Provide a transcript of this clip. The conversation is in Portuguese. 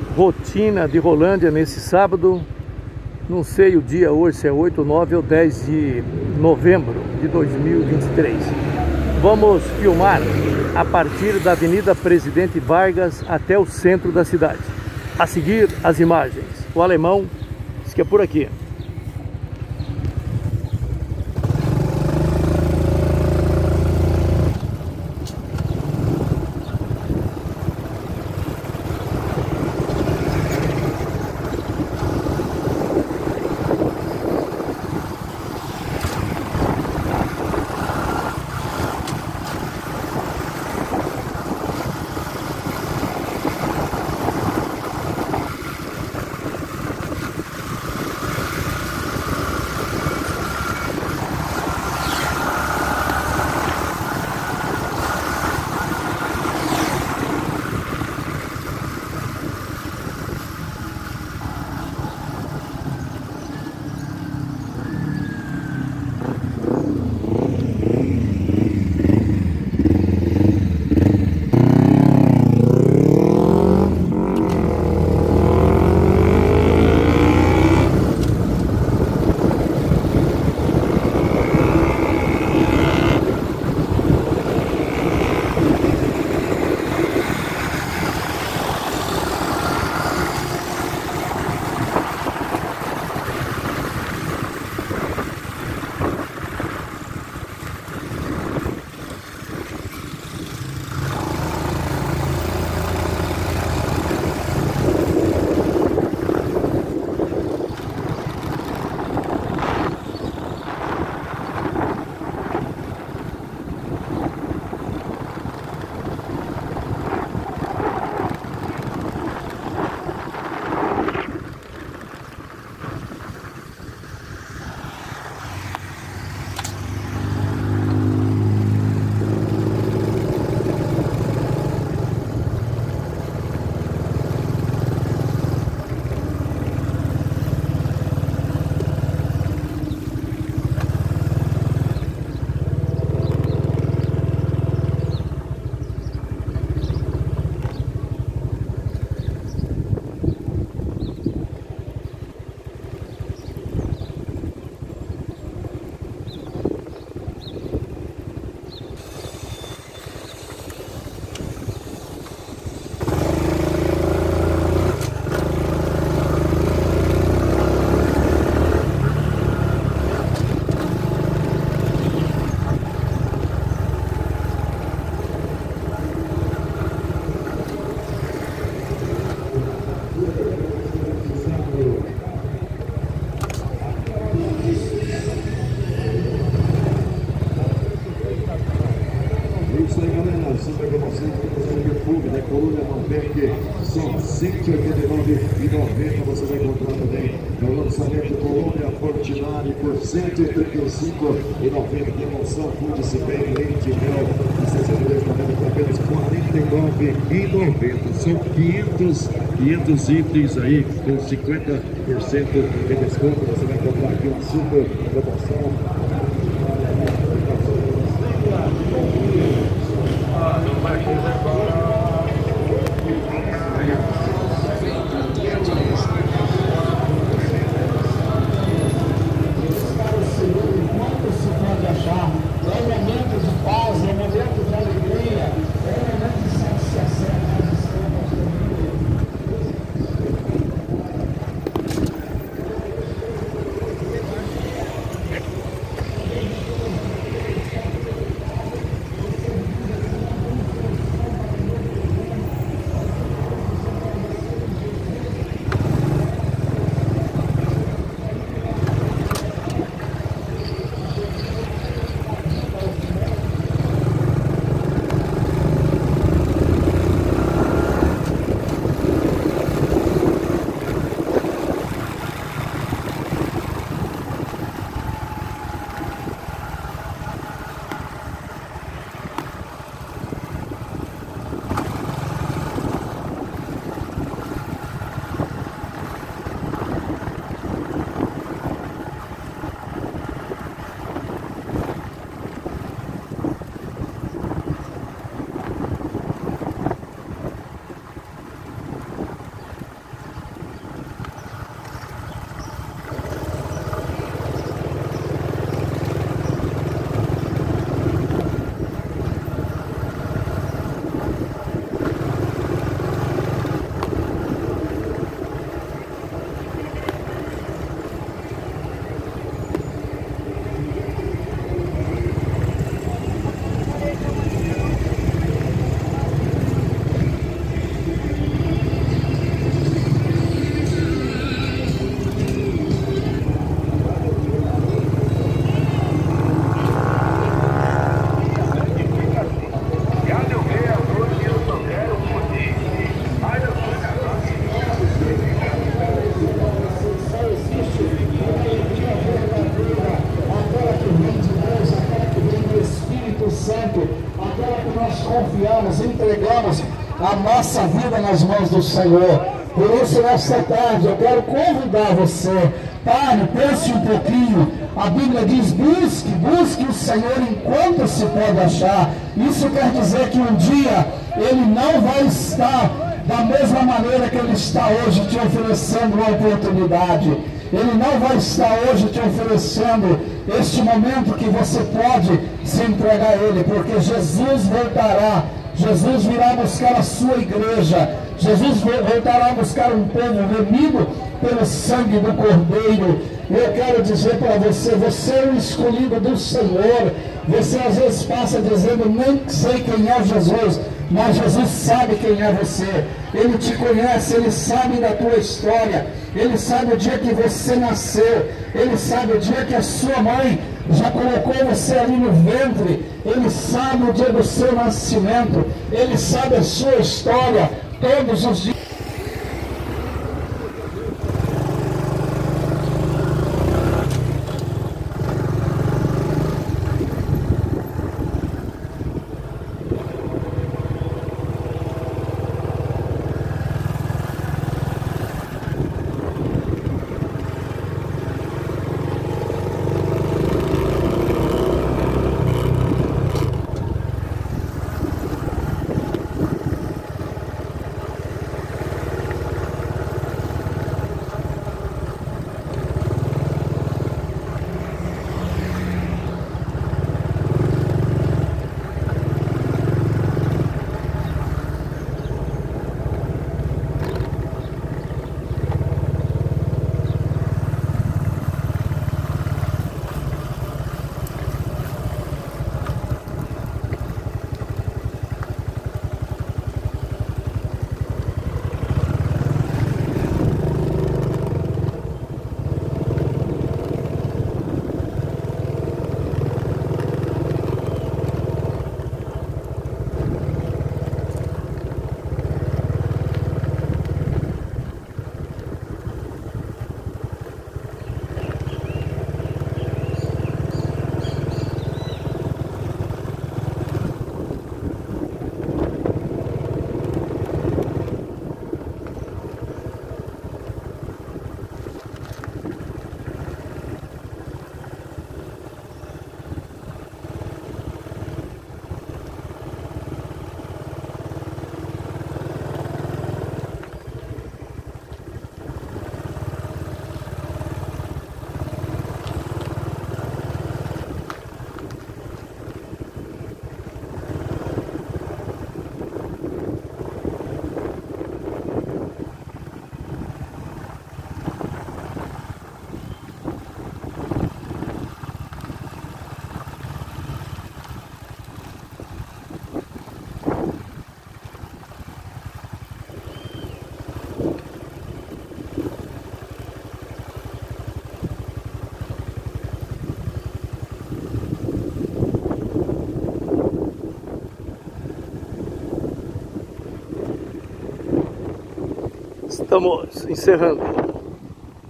rotina de Rolândia nesse sábado. Não sei o dia hoje, se é 8, 9 ou 10 de novembro de 2023. Vamos filmar a partir da Avenida Presidente Vargas até o centro da cidade. A seguir, as imagens. O alemão diz que é por aqui. Coluna Malbec, só R$ 189,90 você vai encontrar também no lançamento Colônia Fortinari por R$ 135,90. Tem moção, funde-se bem, leite, mel, e 62,90 por apenas R$ 49,90. São 500 itens aí com 50% de desconto. Você vai encontrar aqui uma super promoção. a nossa vida nas mãos do Senhor. Por isso, nesta tarde, eu quero convidar você, pare, pense um pouquinho. A Bíblia diz, busque o Senhor enquanto se pode achar. Isso quer dizer que um dia Ele não vai estar da mesma maneira que Ele está hoje, te oferecendo uma oportunidade. Ele não vai estar hoje te oferecendo este momento que você pode se entregar a Ele, porque Jesus voltará. Jesus virá buscar a sua igreja. Jesus voltará a buscar um povo remido pelo sangue do Cordeiro. Eu quero dizer para você, você é o escolhido do Senhor. Você às vezes passa dizendo, nem sei quem é Jesus, mas Jesus sabe quem é você. Ele te conhece, Ele sabe da tua história. Ele sabe o dia que você nasceu. Ele sabe o dia que a sua mãe já colocou você ali no ventre. Ele sabe o dia do seu nascimento. Ele sabe a sua história todos os dias. Estamos encerrando.